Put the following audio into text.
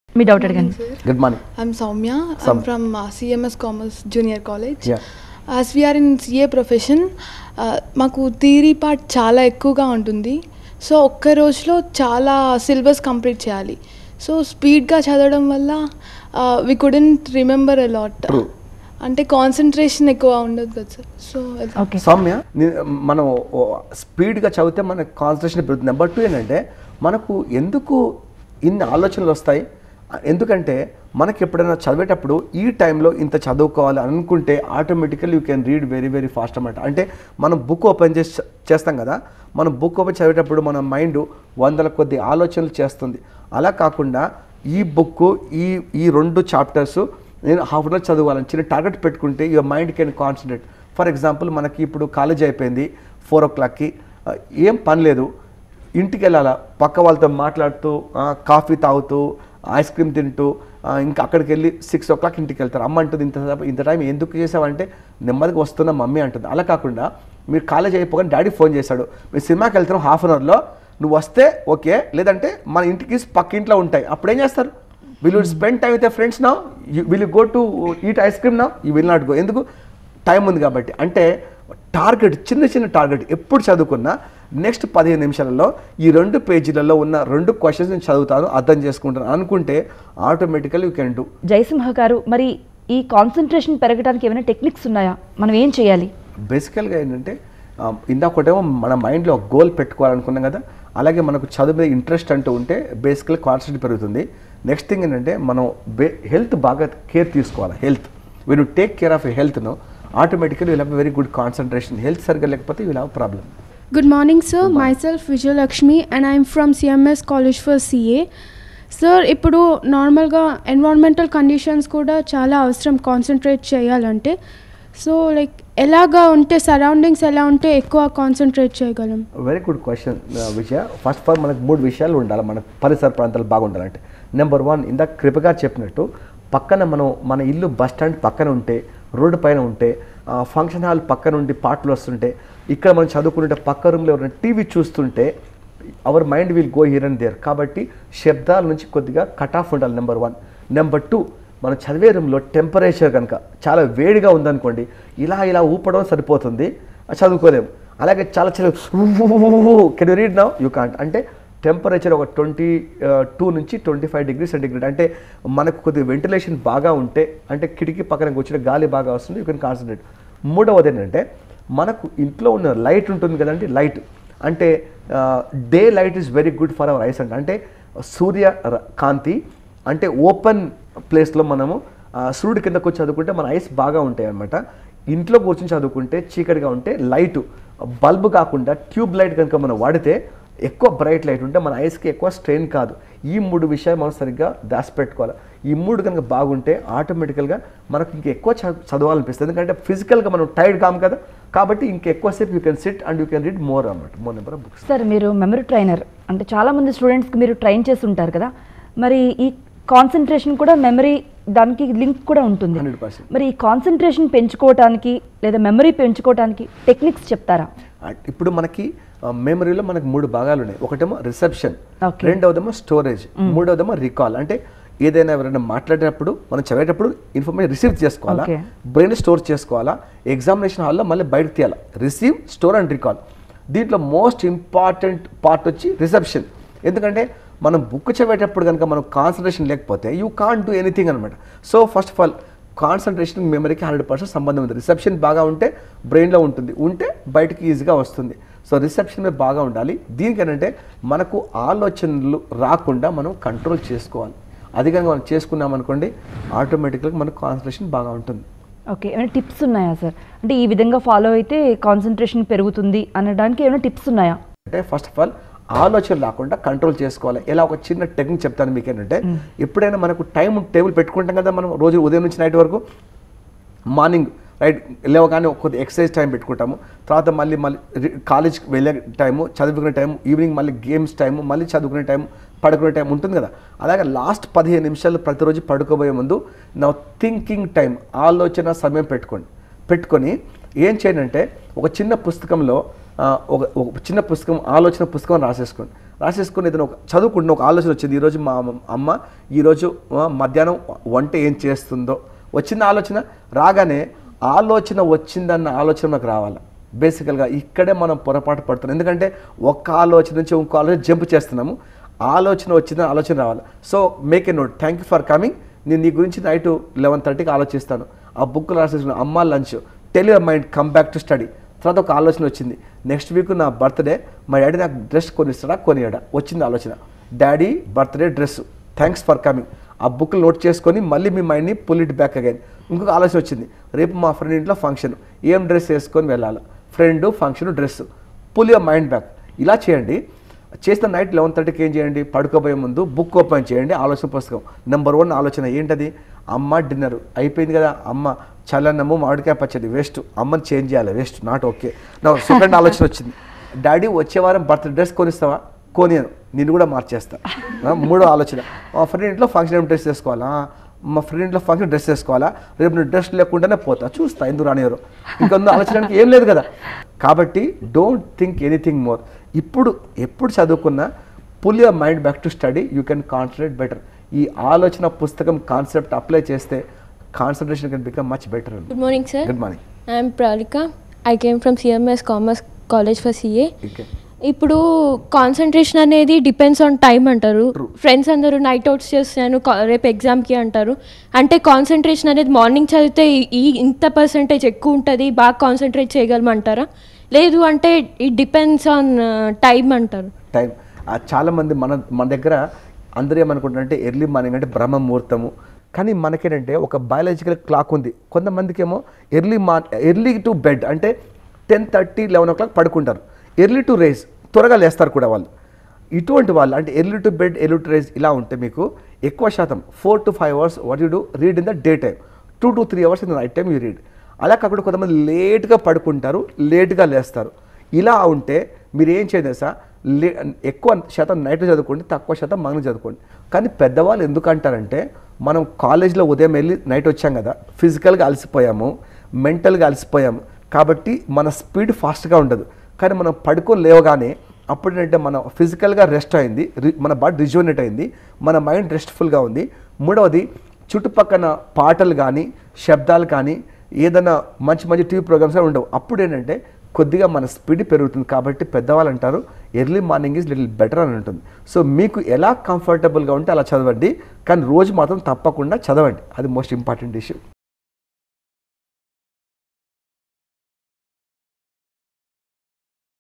మీ doubt అడగండి. Good morning. I'm Soumya. I'm from CMS Commerce Junior College. Yeah. As we are in CA profession, మాకు theory part చాలా ఎక్కువగా ఉంటుంది. So ఒక్క రోజులో చాలా సిలబస్ కంప్లీట్ చేయాలి. సో స్పీడ్గా చదవడం వల్ల we couldn't remember a lot. అంటే కాన్సన్ట్రేషన్ ఎక్కువ ఉండదు కదా సార్. సో ఓకే సౌమ్య, మనం స్పీడ్గా చదివితే మనకు కాన్సన్ట్రేషన్ పెరుగుతుంది. నెంబర్ 2 ఏంటంటే మనకు ఎందుకు ఇన్ని ఆలోచనలు వస్తాయి, ఎందుకంటే మనకి ఎప్పుడైనా చదివేటప్పుడు ఈ టైంలో ఇంత చదువుకోవాలి అనుకుంటే automatically you can read very very fast అన్నమాట. అంటే మనం బుక్ ఓపెన్ చేస్తాం కదా, మనం బుక్ ఓపెన్ చదివేటప్పుడు మన మైండ్ వందల కొద్ది ఆలోచనలు చేస్తుంది. అలా కాకుండా ఈ బుక్ ఈ 2 చాప్టర్స్ నేను హాఫ్ అన్ అవర్ చదవాలని చిన్న టార్గెట్ పెట్టుకుంటే your mind can concentrate. For example మనకి ఇప్పుడు కాలేజ్ అయిపోయింది 4 o'clockకి, ఏం పని లేదు, ఇంటికి వెళ్ళాలా, పక్క వాళ్ళతో మాట్లాడుతూ కాఫీ తాగుతూ ఐస్ క్రీమ్ తింటూ ఇంకా అక్కడికి వెళ్ళి 6 o'clock ఇంటికి వెళ్తారు. అమ్మ అంటుంది ఇంత టైం ఎందుకు చేసావంటే నెమ్మదిగా వస్తున్న మమ్మీ అంటుంది. అలా కాకుండా మీరు కాలేజ్ అయిపోగానే డాడీ ఫోన్ చేశాడు, మీరు సినిమాకి వెళ్తున్నాం హాఫ్ అన్ అవర్లో, నువ్వు వస్తే ఓకే, లేదంటే మన ఇంటికి పక్క ఇంట్లో ఉంటాయి, అప్పుడు ఏం చేస్తారు? Will you spend time with your friends now, will you go to eat ice cream now, you will not go. ఎందుకు? టైం ఉంది కాబట్టి. అంటే టార్గెట్, చిన్న టార్గెట్ ఎప్పుడు చదువుకున్నా నెక్స్ట్ 15 నిమిషాలలో ఈ 2 పేజీలలో ఉన్న 2 క్వశ్చన్స్ నేను చదువుతాను, అర్థం చేసుకుంటాను అనుకుంటే automatically you can do. Jayasimha గారు, మరి ఈ కాన్సన్ట్రేషన్ పెరగడానికి ఏమైనా టెక్నిక్స్ ఉన్నాయా? మనం ఏం చేయాలి? బేసికల్గా ఏంటంటే ఇందాకటేమో మన మైండ్లో ఒక గోల్ పెట్టుకోవాలనుకున్నాం కదా, అలాగే మనకు చదువు మీద ఇంట్రెస్ట్ అంటూ ఉంటే బేసికల్గా కాన్సన్ట్రేట్ పెరుగుతుంది. నెక్స్ట్ థింగ్ ఏంటంటే మనం హెల్త్ బాగా కేర్ తీసుకోవాలి. Health, when you take care of హెల్త్ను automatically will have very good concentration. Health సరిగ్గా లేకపోతే will have problem. Good morning, sir. Myself Vijayalakshmi and I am from CMS College for CA. Sir, ఇప్పుడు నార్మల్గా environmental conditions కూడా చాలా అవసరం concentrate చేయాలంటే. So like ఎలాగా ఉంటే, సరౌండింగ్స్ ఎలా ఉంటే ఎక్కువ కాన్సన్ట్రేట్ చేయగలం? Very good question Vijaya. First of all మనకు 3 విషయాలు ఉండాలి మన పరిసర ప్రాంతాలు బాగుండాలంటే. నెంబర్ 1, ఇందాక కృపగా చెప్పినట్టు పక్కన మన ఇల్లు బస్ స్టాండ్ పక్కన ఉంటే, రోడ్డు పైన ఉంటే, ఫంక్షన్ హాల్ పక్కన ఉండి పాటలు వస్తుంటే, ఇక్కడ మనం చదువుకుంటే పక్క రూమ్లో ఎవరైనా టీవీ చూస్తుంటే our mind will go here and there. కాబట్టి శబ్దాల నుంచి కొద్దిగా కట్ ఆఫ్ ఉండాలి. నెంబర్ 1. నెంబర్ 2, మనం చదివే రూమ్లో టెంపరేచర్ కనుక చాలా వేడిగా ఉందనుకోండి, ఇలా ఊపడం సరిపోతుంది, చదువుకోలేము. అలాగే చాలా can you read now, you can't. అంటే టెంపరేచర్ ఒక 22 నుంచి 25 degrees సెంటిగ్రేడ్, అంటే మనకు కొద్దిగా వెంటిలేషన్ బాగా ఉంటే, అంటే కిటికీ పక్కన కూర్చుంటే గాలి బాగా వస్తుంది, యూ కెన్ కాన్సన్ట్రేట్. 3వది ఏంటంటే మనకు ఇంట్లో ఉన్న లైట్ ఉంటుంది కదండి, లైట్ అంటే daylight is very good for our eyes. అంటే సూర్య కాంతి, అంటే ఓపెన్ ప్లేస్లో మనము సూర్యుడి కింద కూర్చొని చదువుకుంటే మన ఐస్ బాగా ఉంటాయి అన్నమాట. ఇంట్లో కూర్చొని చదువుకుంటే చీకటిగా ఉంటే లైటు, బల్బు కాకుండా ట్యూబ్ లైట్ కనుక మనం వాడితే ఎక్కువ బ్రైట్ లైట్ ఉంటే మన ఐస్కి ఎక్కువ స్ట్రెయిన్ కాదు. ఈ 3 విషయాలు మనం సరిగ్గా దాచిపెట్టుకోవాలి. ఈ 3 కనుక బాగుంటే ఆటోమేటికల్గా మనకు ఇంకెక్కువ చదవాలనిపిస్తుంది. ఎందుకంటే ఫిజికల్గా మనం టైర్డ్ కాము కదా, కాబట్టి ఇంకెక్కువసేపు you can sit and you can read more అన్నమాట, more number of books. Sir, మీరు మెమరీ ట్రైనర్, అంటే చాలామంది స్టూడెంట్స్కి మీరు ట్రైన్ చేసి ఉంటారు కదా, మరి ఈ కాన్సన్ట్రేషన్ కూడా మెమరీ దానికి లింక్ కూడా ఉంటుంది. 100%. మరి ఈ కాన్సన్ట్రేషన్ పెంచుకోవడానికి లేదా మెమరీ పెంచుకోవడానికి టెక్నిక్స్ చెప్తారా? ఇప్పుడు మనకి మెమరీలో మనకు 3 భాగాలు ఉన్నాయి. ఒకటేమో రిసెప్షన్, Okay. రెండవదేమో స్టోరేజ్, మూడవదేమో రికాల్. అంటే ఏదైనా ఎవరైనా మాట్లాడేటప్పుడు మనం చదివేటప్పుడు ఇన్ఫర్మేషన్ రిసీవ్ చేసుకోవాలా, Okay. బ్రెయిన్ స్టోర్ చేసుకోవాలా, ఎగ్జామినేషన్ హాల్లో మళ్ళీ బయటకు తీయాలా. Receive, store and recall. దీంట్లో మోస్ట్ ఇంపార్టెంట్ పార్ట్ వచ్చి రిసెప్షన్. ఎందుకంటే మనం బుక్ చదివేటప్పుడు కనుక మనం కాన్సన్ట్రేషన్ లేకపోతే యూ కాంట్ డూ ఎనీథింగ్ అనమాట. So first of all concentration మెమరీకి 100% సంబంధం ఉంది. రిసెప్షన్ బాగా ఉంటే బ్రెయిన్లో ఉంటుంది, ఉంటే బయటకి ఈజీగా వస్తుంది. సో రిసెప్షన్ మీద బాగా ఉండాలి. దీనికేంటంటే మనకు ఆలోచనలు రాకుండా మనం కంట్రోల్ చేసుకోవాలి. అది కనుక మనం చేసుకున్నామనుకోండి ఆటోమేటిక్గా మనకు కాన్సన్ట్రేషన్ బాగా ఉంటుంది. ఓకే, ఏమైనా టిప్స్ ఉన్నాయా సార్? అంటే ఈ విధంగా ఫాలో అయితే కాన్సన్ట్రేషన్ పెరుగుతుంది అనడానికి ఏమైనా టిప్స్ ఉన్నాయా? అంటే ఫస్ట్ ఆఫ్ ఆల్ ఆలోచన రాకుండా కంట్రోల్ చేసుకోవాలి. ఎలా ఒక చిన్న టెక్నిక్ చెప్తాను మీకు. ఏంటంటే ఎప్పుడైనా మనకు టైం టేబుల్ పెట్టుకుంటాం కదా మనం, రోజు ఉదయం నుంచి నైట్ వరకు. మార్నింగ్ రైట్ లేవగానే కొద్ది ఎక్సర్సైజ్ టైం పెట్టుకుంటాము, తర్వాత మళ్ళీ కాలేజ్కి వెళ్ళే టైము, చదువుకునే టైం, ఈవినింగ్ మళ్ళీ గేమ్స్ టైము, మళ్ళీ చదువుకునే టైం, పడుకునే టైం ఉంటుంది కదా. అలాగే లాస్ట్ 15 నిమిషాలు ప్రతిరోజు పడుకోబోయే ముందు నా థింకింగ్ టైం, ఆలోచన సమయం పెట్టుకొని ఏం చేయండి అంటే ఒక చిన్న పుస్తకంలో ఒక చిన్న పుస్తకం, ఆలోచన పుస్తకం రాసేసుకోండి. రాసేసుకుని ఏదైనా ఒక చదువుకుంటున్న ఒక ఆలోచన వచ్చింది, ఈరోజు మా అమ్మ ఈరోజు మధ్యాహ్నం వంట ఏం చేస్తుందో వచ్చిన ఆలోచన రాగానే ఆలోచన వచ్చిందన్న ఆలోచన నాకు రావాలి. బేసికల్గా ఇక్కడే మనం పొరపాటు పడుతున్నాం, ఎందుకంటే ఒక్క ఆలోచన నుంచి ఇంకో ఆలోచన జంప్ చేస్తున్నాము. ఆలోచన వచ్చిందని ఆలోచన రావాలి. So make a note, thank you for coming. నేను నీ గురించి నైట్ 11:30కి ఆలోచిస్తాను. ఆ బుక్లో రాసేసిన అమ్మ lunch, tell your mind come back to study. తర్వాత ఒక ఆలోచన వచ్చింది, నెక్స్ట్ వీక్ నా బర్త్డే, మా డాడీ నాకు డ్రెస్ కొనిస్తాడా కొనియాడా, వచ్చింది ఆలోచన. Daddy birthday dress, thanks for coming. ఆ బుక్లు నోట్ చేసుకొని మళ్ళీ మీ మైండ్ని పుల్ ఇట్ బ్యాక్ అగైన్. ఇంకొక ఆలోచన వచ్చింది, రేపు మా ఫ్రెండ్ ఇంట్లో ఫంక్షన్, ఏం డ్రెస్ వేసుకొని వెళ్ళాలి, friend function dress, pull your mind back. ఇలా చేయండి. చేసిన నైట్ 11:30కి ఏం చేయండి, పడుకోబోయే ముందు బుక్ ఓపెన్ చేయండి, ఆలోచన పుస్తకం. నెంబర్ 1 ఆలోచన ఏంటది, అమ్మ డిన్నర్ అయిపోయింది కదా, అమ్మ చల్లన్నము మామిడికాయ పచ్చడి వేస్ట్, అమ్మని చేంజ్ చేయాలి, వేస్ట్, నాట్ ఓకే. నా సెకండ్ ఆలోచన వచ్చింది, డాడీ వచ్చే వారం బర్త్డే డ్రెస్ కొనిస్తావా, కొనియను, నేను కూడా మార్చేస్తా. మూడో ఆలోచన, మా ఫ్రెండ్ ఇంట్లో ఫంక్షన్ డ్రెస్ వేసుకోవాలా, మా ఫ్రెండ్ ఇంట్లో ఫంక్షన్ డ్రెస్ వేసుకోవాలా, రేపు నేను డ్రెస్ లేకుండానే పోతా, చూస్తా ఎందుకు రానియరు. ఇంకొందు ఆలోచనకి ఏం లేదు కదా. కాబట్టి డోంట్ థింక్ ఎనీథింగ్ మోర్. ఎప్పుడు చదువుకున్నా pull your mind back to study, you can concentrate better. ఈ ఆలోచన పుస్తకం కాన్సెప్ట్ అప్లై చేస్తే concentration can become much better. Good morning sir. Good morning. I'm Pralika. I came from CMS commerce college for CA. Okay. ఇప్పుడు concentration అనేది depends on time అంటారు. Friends అందరూ night outs చేస్తాను రేపు ఎగ్జామ్కి అంటారు. అంటే కాన్సన్ట్రేషన్ అనేది మార్నింగ్ చదివితే ఇంత పర్సంటేజ్ ఎక్కువ ఉంటుంది, బాగా కాన్సన్ట్రేట్ చేయగలమంటారా, లేదు అంటే ఇట్ డిపెండ్స్ ఆన్ టైం అంటారు? టైం. చాలామంది మన దగ్గర అందరూ ఏమనుకుంటారంటే ఎర్లీ మార్నింగ్ అంటే బ్రహ్మ ముహూర్తము, కానీ మనకేంటంటే ఒక బయాలజికల్ క్లాక్ ఉంది. కొంతమందికి ఏమో ఎర్లీ టు బెడ్ అంటే 10:30, 11 o'clock పడుకుంటారు. ఎర్లీ టు రైజ్, త్వరగా లేస్తారు కూడా వాళ్ళు. ఇటువంటి వాళ్ళు అంటే early to bed, early to rise ఇలా ఉంటే మీకు ఎక్కువ శాతం 4 to 5 hours what you do read in the day time, 2 to 3 hours in the night time you read. అలా కాకుండా కొంతమంది లేట్గా పడుకుంటారు, లేట్గా లేస్తారు. ఇలా ఉంటే మీరు ఏం చేయదు సార్, ఎక్కువ శాతం నైట్ చదువుకోండి, తక్కువ శాతం మార్నింగ్ చదువుకోండి. కానీ పెద్దవాళ్ళు ఎందుకు అంటారంటే, మనం కాలేజ్లో ఉదయం వెళ్ళి నైట్ వచ్చాం కదా, ఫిజికల్గా అలసిపోయాము, మెంటల్గా అలసిపోయాము, కాబట్టి మన స్పీడ్ ఫాస్ట్గా ఉండదు. కానీ మనం పడుకొని లేవగానే అప్పుడు ఏంటంటే మన ఫిజికల్గా రెస్ట్ అయింది, మన బాడీ రిజువనేట్ అయింది, మన మైండ్ రెస్ట్ఫుల్గా ఉంది. మూడవది చుట్టుపక్కల పాటలు కానీ శబ్దాలు కానీ ఏదైనా మంచి మంచి టీవీ ప్రోగ్రామ్స్ ఉండవు. అప్పుడు ఏంటంటే కొద్దిగా మన స్పీడ్ పెరుగుతుంది. కాబట్టి పెద్దవాళ్ళు అంటారు early morning is little better అని ఉంటుంది. సో మీకు ఎలా కంఫర్టబుల్గా ఉంటే అలా చదవండి, కానీ రోజు మాత్రం తప్పకుండా చదవండి, అది మోస్ట్ ఇంపార్టెంట్ ఇష్యూ.